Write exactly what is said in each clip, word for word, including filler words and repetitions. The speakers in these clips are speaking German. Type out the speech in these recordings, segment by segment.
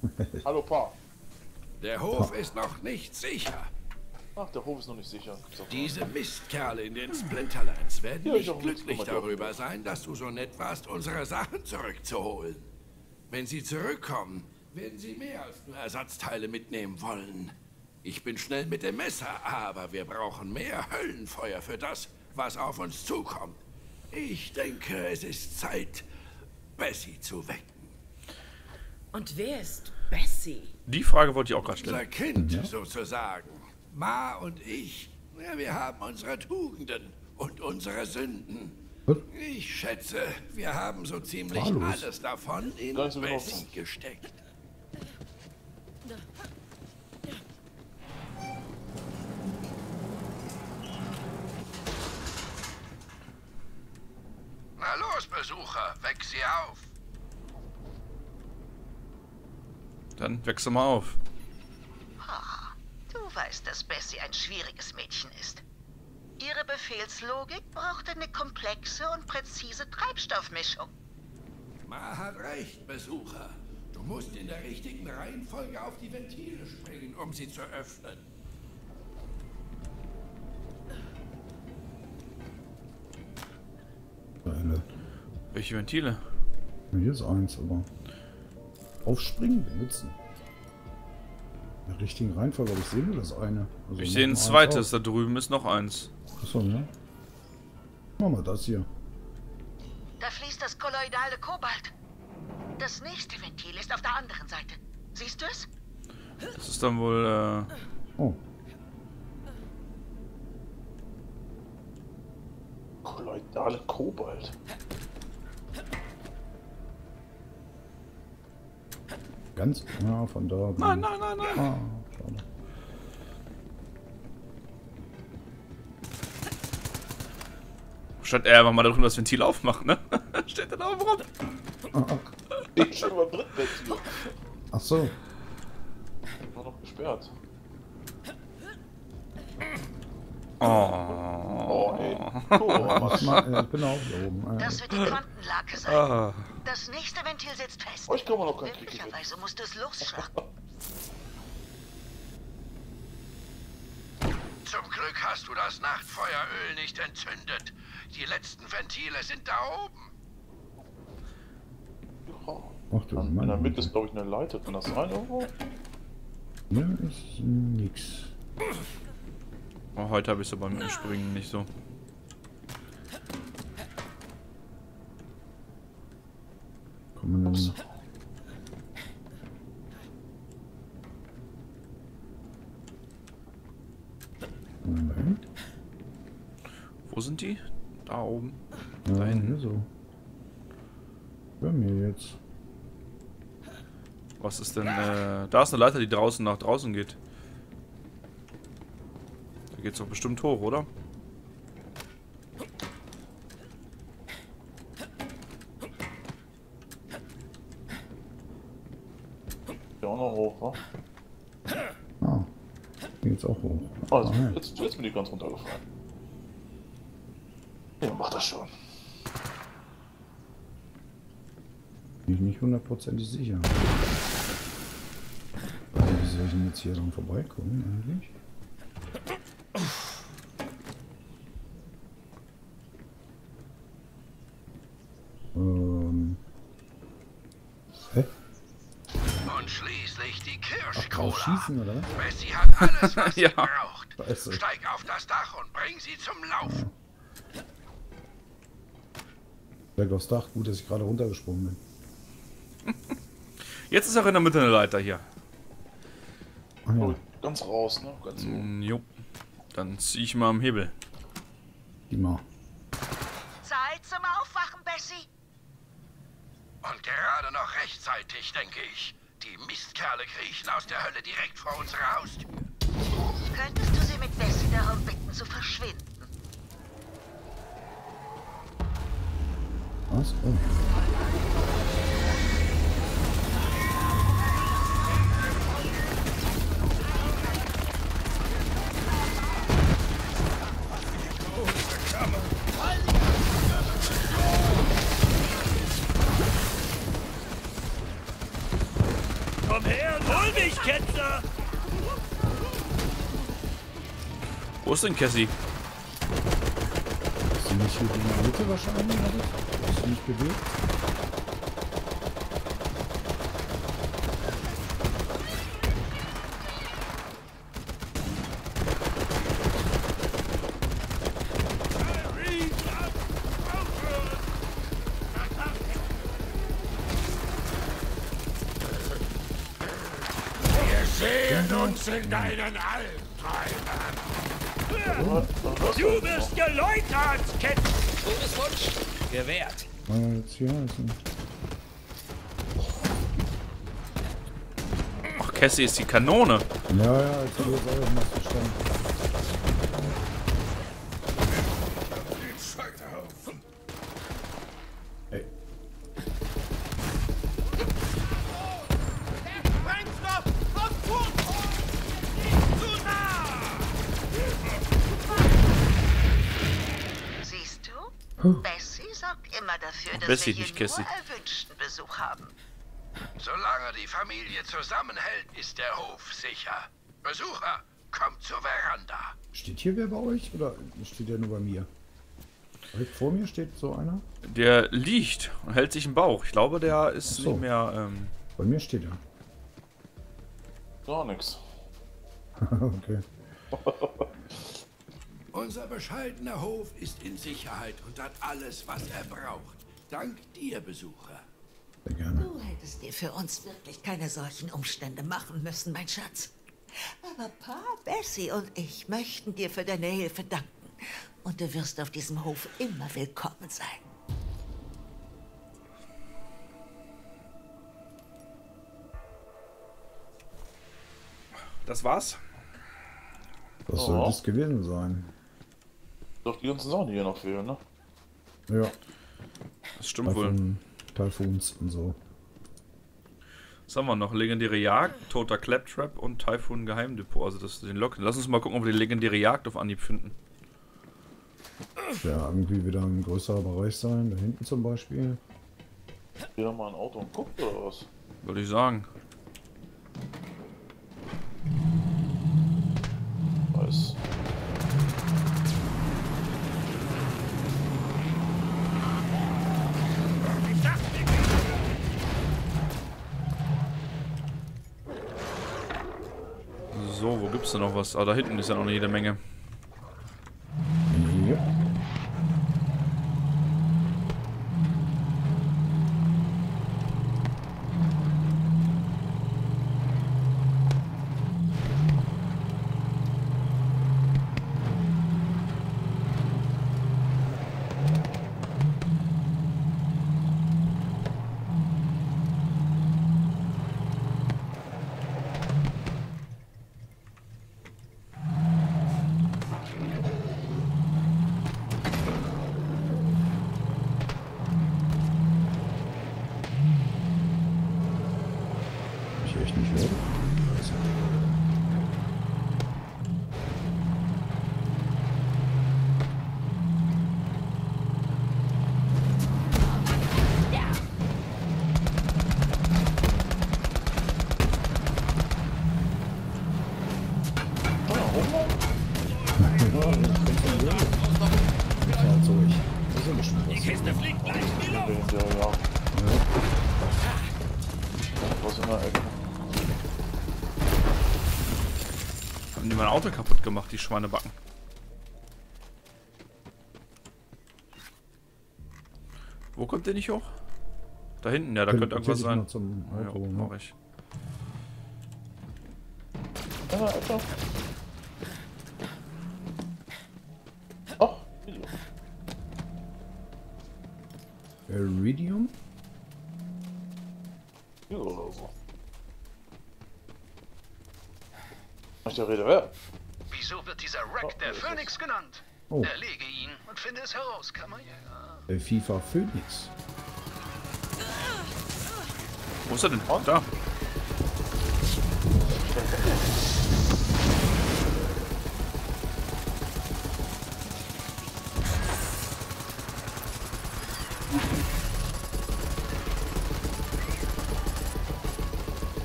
Hallo, Pa. Der Hof ist noch nicht sicher. Ach, der Hof ist noch nicht sicher. Diese Mistkerle in den Splinterlands werden Ja, ich nicht auch glücklich nichts darüber sein, dass du so nett warst, unsere Sachen zurückzuholen. Wenn sie zurückkommen, werden sie mehr als nur Ersatzteile mitnehmen wollen. Ich bin schnell mit dem Messer, aber wir brauchen mehr Höllenfeuer für das, was auf uns zukommt. Ich denke, es ist Zeit, Bessie zu wecken. Und wer ist Bessie? Die Frage wollte ich auch gerade Unser stellen. Kind Ja. sozusagen. Ma und ich, ja, wir haben unsere Tugenden und unsere Sünden. Was? Ich schätze, wir haben so ziemlich Wahllos. alles davon in Gar nicht so genau Bessie wissen. gesteckt. Na los, Besucher, weck sie auf. Dann wechsel mal auf. Ach, du weißt, dass Bessie ein schwieriges Mädchen ist. Ihre Befehlslogik braucht eine komplexe und präzise Treibstoffmischung. Ma hat recht, Besucher. Du musst in der richtigen Reihenfolge auf die Ventile springen, um sie zu öffnen. Eine. Welche Ventile? Hier ist eins, aber aufspringen, benutzen. In der richtigen Reihenfolge, aber ich sehe nur das eine. Also Ich mach sehe ein mal eins zweites, auf. da drüben ist noch eins. Achso, ja. Machen wir das hier. Da fließt das kolloidale Kobalt. Das nächste Ventil ist auf der anderen Seite. Siehst du es? Das ist dann wohl, äh... Oh. Kolloidale Kobalt. Ganz, ja, von da. Nein, nein, nein, nein. Ah, schade. Statt er einfach mal da drüben das Ventil aufmachen, ne? Steht da oben rum. Ah, Ich schon über Drittventil. ach so. War noch gesperrt. Oh. Oh, ey. Oh, Mach mal, ja, ich bin auch hier oben. Das wird die Quantenlake sein. Ah. Das nächste Ventil sitzt fest. Euch kann man noch keinen Krieg mit. Möglicherweise musst du es losschlagen. Zum Glück hast du das Nachtfeueröl nicht entzündet. Die letzten Ventile sind da oben. Ach du In der Mann. Mitte ist, glaube ich, eine Leiter. Kann das sein irgendwo? Ne, ist nix. Oh, heute habe ich so beim Springen nicht so. Kommen wir denn? Moment. Wo sind die? Da oben. Ja, Da hinten. hier so. Bei mir jetzt. Was ist denn, äh... Da ist eine Leiter, die draußen nach draußen geht. Da geht's doch bestimmt hoch, oder? Ja, auch noch hoch, wa? Ah. Hier geht's auch hoch. Also, Ah, ja. jetzt, jetzt bin ich ganz runtergefallen. Ja, mach das schon. Bin ich nicht hundertprozentig sicher. Also, wie soll ich denn jetzt hier dran vorbeikommen eigentlich? Ähm. Hä? Und schließlich die Ach, drauf Kirschcola. schießen oder was? Bessie hat alles, was Ja. sie braucht. Scheiße. Steig auf das Dach und bring sie zum Laufen. Direkt aufs Dach. Gut, dass ich gerade runtergesprungen bin. Jetzt ist auch in der Mitte eine Leiter hier. Ach Oh, ja, ganz raus, ne? Ganz so. Mm, jo. Dann ziehe ich mal am Hebel. die mal. Zeit zum Aufwachen, Bessie. Und gerade noch rechtzeitig, denke ich. Die Mistkerle kriechen aus der Hölle direkt vor unserer Haustür. Könntest du sie mit Bessie darum bitten zu verschwinden? Was? Oh. Komm her, hol mich, Ketzer! Wo ist denn Cassie? Ist sie nicht hier in der Mitte wahrscheinlich? Oder? Ist sie nicht bewegt? Sehen uns in deinen Albträumen. Du wirst geläutert, Ketzer! Todeswunsch gewährt. Mal jetzt hier heißen. Ach, Cassie ist die Kanone. Ja, ja, jetzt habe ich jetzt auch mal verstanden. Ey. Siehst du? Bessie sorgt immer dafür, dass Bessie, wir nicht hier Cassie. nur erwünschten Besuch haben. Solange die Familie zusammenhält, ist der Hof sicher. Besucher, kommt zur Veranda. Steht hier wer bei euch? Oder steht der nur bei mir? Direkt vor mir steht so einer? Der liegt und hält sich im Bauch. Ich glaube, der ist Ach so. nicht mehr... Ähm, Bei mir steht er. Gar nichts. Okay. Unser bescheidener Hof ist in Sicherheit und hat alles, was er braucht. Dank dir, Besucher. Sehr gerne. Du hättest dir für uns wirklich keine solchen Umstände machen müssen, mein Schatz. Aber Pa, Bessie und ich möchten dir für deine Hilfe danken. Und du wirst auf diesem Hof immer willkommen sein. das war's. Was Oh. soll das gewesen sein? Doch die ganzen Sachen, die hier noch fehlen, ne? Ja, Das stimmt wohl. von Typhoons und so. Was haben wir noch? Legendäre Jagd, toter Claptrap und Typhoon Geheimdepot. Also das den Locken. Lass uns mal gucken, ob wir die legendäre Jagd auf Anhieb finden. Ja, irgendwie wieder ein größerer Bereich sein. Da hinten zum Beispiel. Hier noch mal ein Auto und guckt oder was? Würde ich sagen. Weiß. So, wo gibt's denn noch was? Ah, da hinten ist ja noch eine jede Menge. Ja. Ich echt nicht höre. Die Kiste fliegt gleich in die Luft. Legendäre Jagd. Was in der Ecke. Haben die mein Auto kaputt gemacht, die Schweinebacken. Wo kommt der nicht hoch? Da hinten, ja, da könnte irgendwas sein. Zum Ja, Auto, mach ne? ich. In der Ecke. Ach, Video. Iridium? Video oder so. Nicht der Rede wert. Wieso wird dieser Wreck der Phönix genannt? Oh, Erlege ihn und finde es heraus, Kammerjäger. äh, FIFA Phoenix. Wo ist er denn? Da.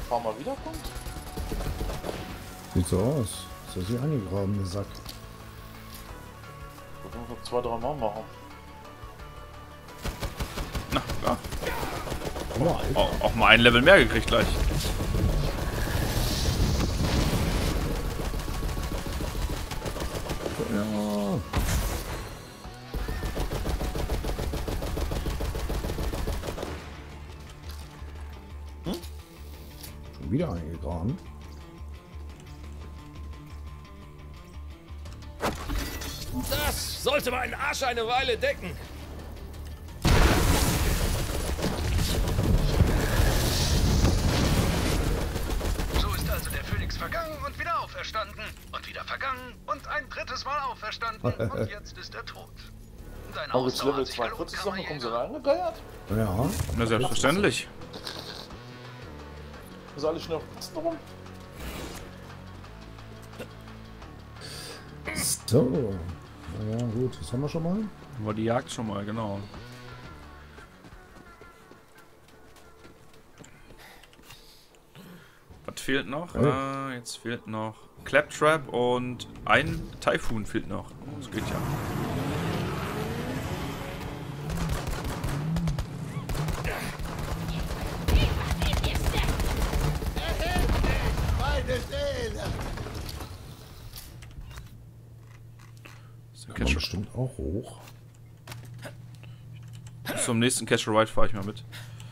ein paar Mal wiederkommt? Sieht so aus. Ist das hier eingegraben, der Sack. Ich muss noch zwei, drei Mal machen. Na, ja. Oh, Alter. Auch, auch mal ein Level mehr gekriegt gleich. Ja. Hm? Schon wieder eingegraben. Das sollte meinen Arsch eine Weile decken. So ist also der Phönix vergangen und wieder auferstanden. Und wieder vergangen und ein drittes Mal auferstanden. Und jetzt ist er tot. Deine Haben wir jetzt Ausdauer Level hat sich gelohnt, zweiundvierzig Sachen, kommen sie Kammerjäger. reingegeiert? Ja. Na, selbstverständlich. Ist alle schnell auf den Kasten rum? So. Na ja, gut. Das haben wir schon mal. War die Jagd schon mal, genau. Was fehlt noch? Oh. Äh, jetzt fehlt noch Claptrap und ein Typhoon fehlt noch. Das geht ja. Kann man bestimmt auch hoch. Bis zum nächsten Catch a Ride fahre ich mal mit.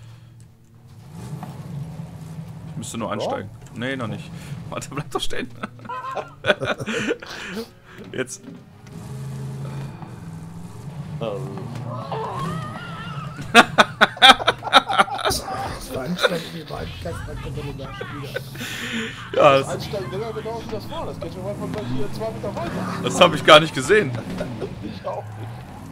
Ich müsste nur einsteigen. Nee, noch nicht. Warte, bleib doch stehen. Jetzt. Einsteigen in die beiden Kasten, dann kommt er wieder. Ja, Das das, Einsteigen länger genau wie das war. Das geht schon einfach gleich hier zwei Meter weiter. das habe ich gar nicht gesehen. Ich auch nicht.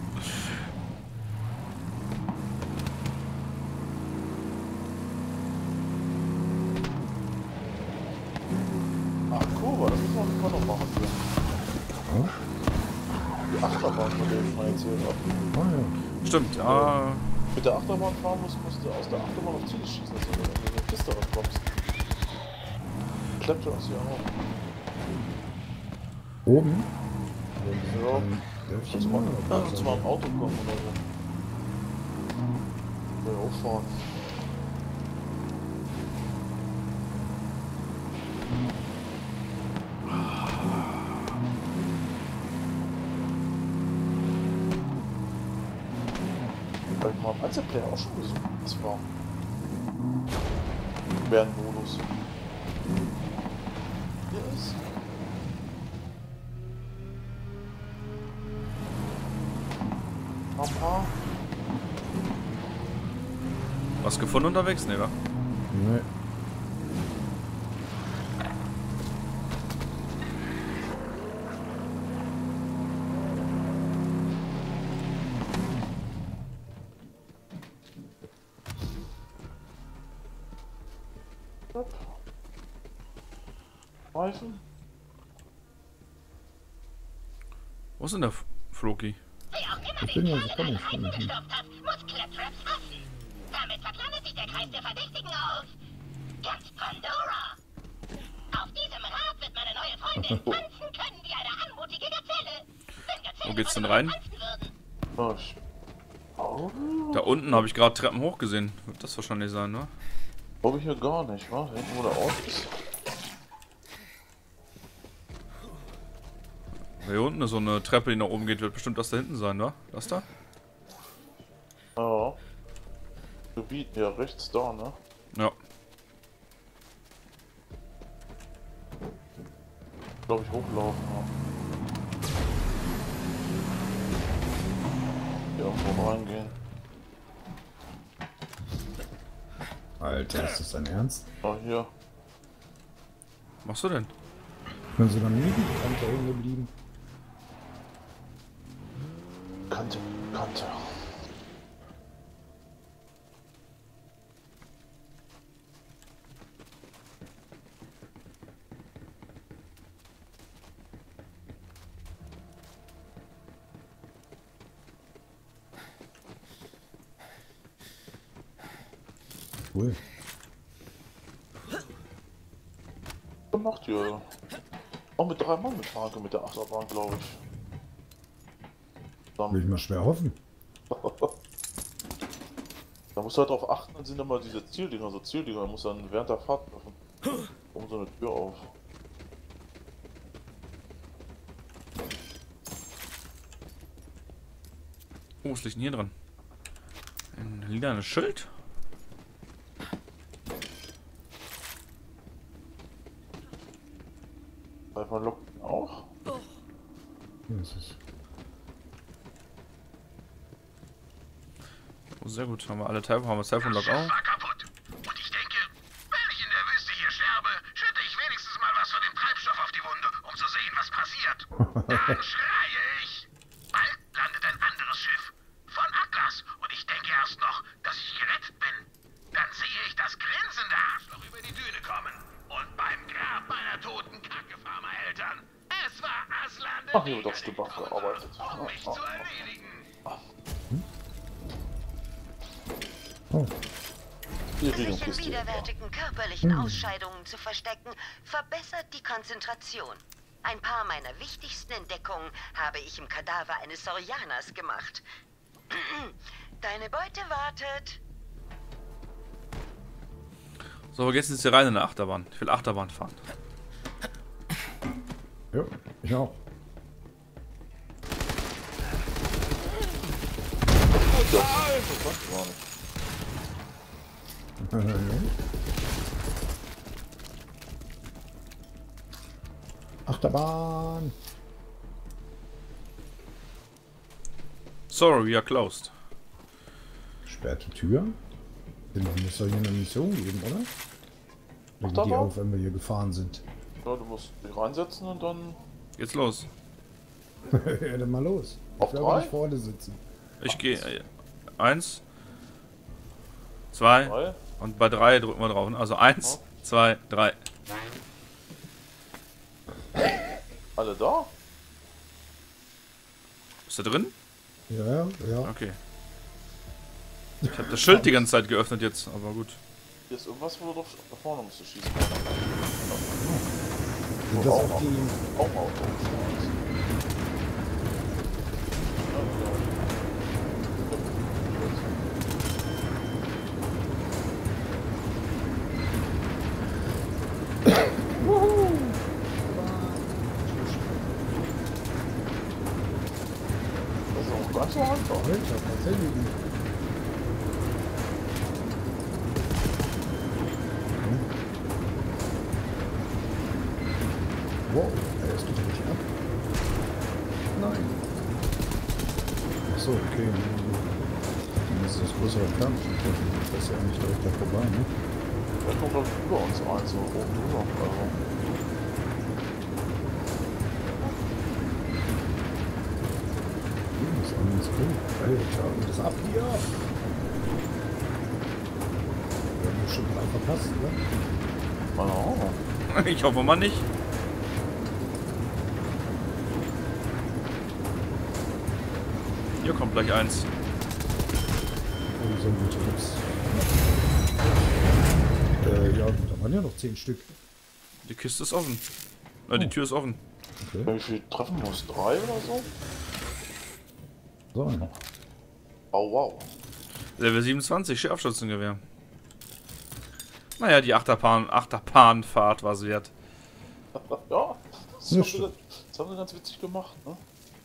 Ach, Kurva, das müssen wir auf jeden Fall noch machen. Ja? Die Achterbahn, von der ich mal erzählt habe. Ah ja. Stimmt, ja. Mit der Achterbahn fahren musst, musst du aus der Achterbahn auf Ziele schießen, dass du in eine Kiste rankommst. Klappt das ja auch. Oben? Ja, Ähm, ich muss mal, ja, muss mal am Auto kommen oder so. Will ich auch fahren. Hab ich mal im Einzelplayer auch schon gesucht. Das war Bärenmodus. Hier ist. Papa. Was gefunden unterwegs? Nee, wa? Nee. Reifen. Wo ist denn der F- Floki? Ich bin ja so komisch. Hm. Muss Claptraps hassen. Damit verkleinert sich der Kreis der Verdächtigen auf ganz Pandora. Auf diesem Rad wird meine neue Freundin tanzen können wie eine anmutige Gazelle. Wenn Gazellen Wo geht's denn von rein? uns tanzen würden. Oh, ich- oh. Da unten habe ich gerade Treppen hoch gesehen. Wird das wahrscheinlich sein, ne? Glaube ich hier gar nicht, wa? Hinten wo der Ort ist. Hier unten ist so eine Treppe, die nach oben geht. Wird bestimmt das da hinten sein, ne? Das da? Ja. Gebiet, ja, rechts da, ne? Ja. Glaube ich hochlaufen, ja. Hier irgendwo reingehen. Alter, ist das dein Ernst? Ah, hier. Was machst du denn? Können sie dann nie die Kante hängen geblieben? Kante, Kante. Cool. gemacht hier. Auch mit drei Mann mitfahren können mit der Achterbahn, glaube ich. Will ich mal schwer hoffen. Da musst du halt drauf achten, dann sind immer diese Zieldinger, so Zieldinger, da musst du dann während der Fahrt treffen. Um so eine Tür auf. Oh, was liegt denn hier dran? Ein lilanes Schild? Einfach locken auch. Das ist Oh, sehr gut. Haben wir alle Typhon, haben wir Typhon Lock auch. War kaputt. Und ich denke, wenn ich in der Wüste hier sterbe, schütte ich wenigstens mal was von dem Treibstoff auf die Wunde, um zu sehen, was passiert. Dann schreie ich. Bald landet ein anderes Schiff. Von Atlas. Und ich denke erst noch, dass ich gerettet bin. Dann sehe ich das grinsende Arschloch über die Düne kommen. Und beim Grab meiner toten Kacke-Farmer-Eltern. Es war Aslan, Ach, hier wird das Debuff gearbeitet. um mich zu erledigen. Oh. Die Sich in Regenkiste. widerwärtigen körperlichen Ausscheidungen zu verstecken, verbessert die Konzentration. Ein paar meiner wichtigsten Entdeckungen habe ich im Kadaver eines Saurianers gemacht. Deine Beute wartet. So, jetzt ist hier rein in der Achterbahn. Ich will Achterbahn fahren. Ja, ich auch. Achterbahn. Sorry, we are closed. Sperrte Tür. Dann muss doch hier eine Mission geben, oder? Oder geht die Achterbahn? auf, wenn wir hier gefahren sind? Ja, du musst dich reinsetzen und dann Geht's los. Ja, dann mal los. Auf Ich will drei? aber nicht vorne sitzen. Ich gehe. Äh, eins. Zwei. drei. Und bei drei drücken wir drauf. Also eins, zwei, drei. Alle da? Ist er drin? Ja, ja. Okay. Ich habe das Schild die ganze Zeit geöffnet jetzt, aber gut. Hier ist irgendwas, wo du drauf da vorne musst du schießen. Sind das auch, auch die... auch mal auf. Das ist auch ganz so einfach. Alter, tatsächlich. Wow, es geht richtig ab. Nein. Achso, okay. Dann ist das größere Fernstreifen. Das ist ja nicht direkt da vorbei, ne? Der kommt glaube ich über uns ein, so oben drüber. Also. Das ist alles gut. Alter, und das ab hier. Wir haben schon drei verpasst, oder? Oh. Ich hoffe mal nicht. Hier kommt gleich eins. Oh, so gute Tipps. Äh, ja, da waren ja noch zehn Stück. Die Kiste ist offen. Äh, die Tür ist offen. Okay. Wie viel treffen muss? Drei oder so? So, ja. Oh wow. Level siebenundzwanzig, Scharfschützengewehr. Naja, die Achterbahn, Achterbahnfahrt war es wert. Ja, das, Ja, haben sie, stimmt. das haben sie ganz witzig gemacht, ne?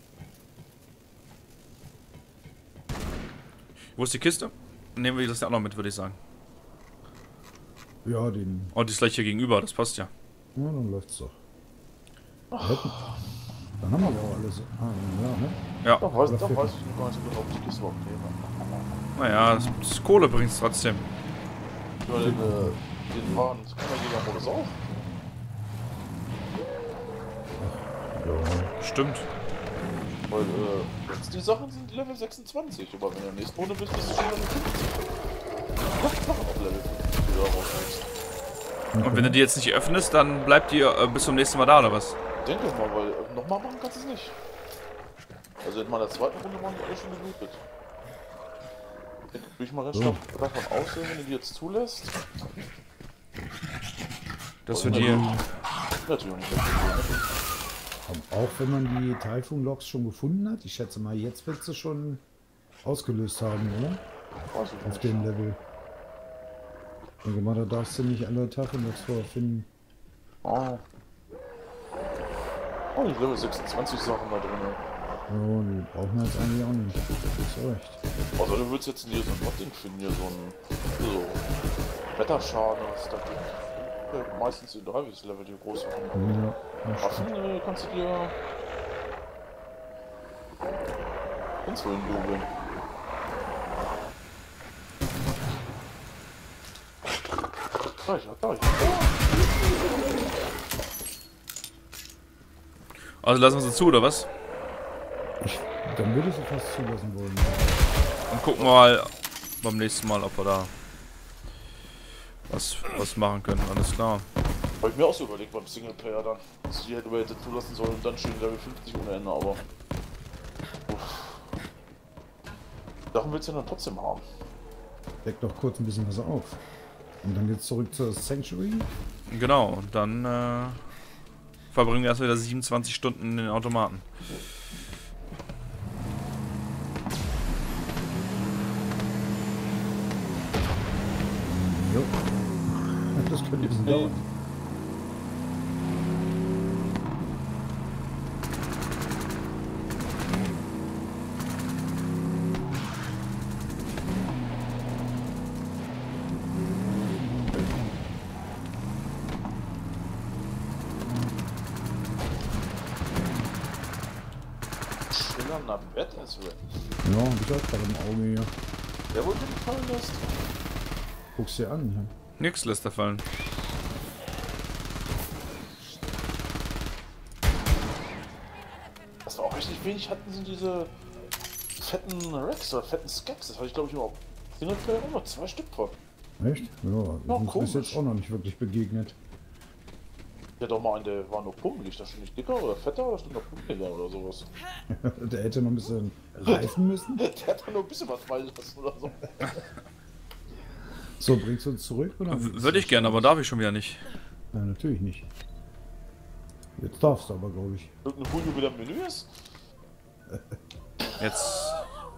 Wo ist die Kiste? Nehmen wir das ja auch noch mit, würde ich sagen. Ja, den. Oh, die ist gleich hier gegenüber, das passt ja. Ja, dann läuft's doch. Hätten, dann haben wir aber auch alles. Ah, ja, ne? Ja, Da weiß, da weiß ich gar nicht so genau, ob die Kiste überhaupt käme. naja, das, das Kohle bringt es trotzdem. Ich meine, den, äh, den Wagen, das kann ja jeder Modus auch. Ja. Stimmt. Weil, äh, jetzt die Sachen sind Level sechsundzwanzig, aber wenn du in der nächsten Runde bist, bist du schon Level fünfzig. Noch, noch auf Level fünfzig, die du da rauskriegst. Und wenn du die jetzt nicht öffnest, dann bleibt die äh, bis zum nächsten Mal da, oder was? Denke mal, weil äh, nochmal machen kannst du es nicht. Also in meiner zweiten Runde waren die alle schon gelootet. Ich bin ich mal ganz stark davon aussehen, wenn du die jetzt zulässt. Dass wir die... Natürlich nicht. Aber auch wenn man die Typhoon-Loks schon gefunden hat, ich schätze mal, jetzt wird sie schon ausgelöst haben, oder? Weiß ich Auf nicht. dem Level. Ich denke mal, da darfst du nicht alle Typhoon-Loks vorfinden. Oh. Oh, die Level sechsundzwanzig Sachen da drin. Ja, die brauchen wir jetzt eigentlich auch nicht. Das ist recht. Also du würdest jetzt hier so ein Modding finden, hier so ein so Wetterschaden, was da gibt. Ja, meistens in Drivis Level die groß machen. Ja, das Waffen äh, kannst du dir ganz wohin googeln. Da ich, da ich. Also lassen wir sie zu, oder was? ich, dann würde ich sie fast zulassen wollen. Und gucken wir mal beim nächsten Mal, ob wir da was, was machen können. Alles klar. Habe ich mir auch so überlegt beim Singleplayer dann, dass ich die hätte hätte zulassen sollen und dann stehen Level fünfzig ohne Ende, aber. Uff. Sachen willst du dann trotzdem haben. Deckt doch kurz ein bisschen was auf. Und dann geht's zurück zur Sanctuary. Genau, und dann äh, verbringen wir erst wieder siebenundzwanzig Stunden in den Automaten. Jo. Das könnte ein bisschen dauern. Schillernder Bett ist weg. Ja, hab ich auch gerade im Auge hier. Der wurde nicht fallen lässt. Guck's dir an. Ja. Nix lässt er fallen. Was wir auch richtig wenig hatten, sind diese fetten Rex oder fetten Skeps. Das hatte ich glaube ich überhaupt Singleplayer immer zwei Stück von. Echt? Ja, Ja, uns ist komisch. jetzt auch noch nicht wirklich begegnet. Der hat doch mal einen, der war nur pummelig. Da stand nicht dicker oder fetter oder stand noch pummeliger oder sowas. Der hätte noch ein bisschen reifen müssen. Der hat da nur ein bisschen was fallen lassen oder so. So, bringst du uns zurück? Oder? W- Würde ich gerne, aber darf ich schon wieder nicht. Nein, natürlich nicht. Jetzt darfst du aber, glaube ich. Irgendein Hugo wieder im Menü ist? Jetzt.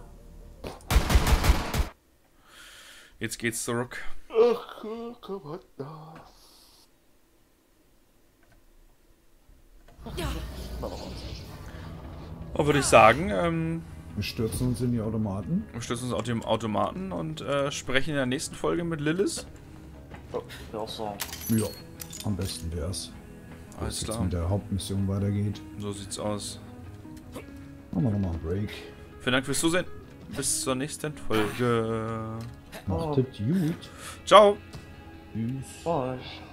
Jetzt geht's zurück. Ach, komm mal da. Und würde ich sagen, ähm, Wir stürzen uns in die Automaten. wir stürzen uns auf den Automaten und äh, sprechen in der nächsten Folge mit Lilith. Ja, ja, auch so. Ja, am besten wär's. Alles Jetzt klar. mit der Hauptmission weitergeht. So sieht's aus. Machen wir nochmal einen Break. Vielen Dank fürs Zusehen. Bis zur nächsten Folge. Macht es gut. Ciao. Tschüss. Bye.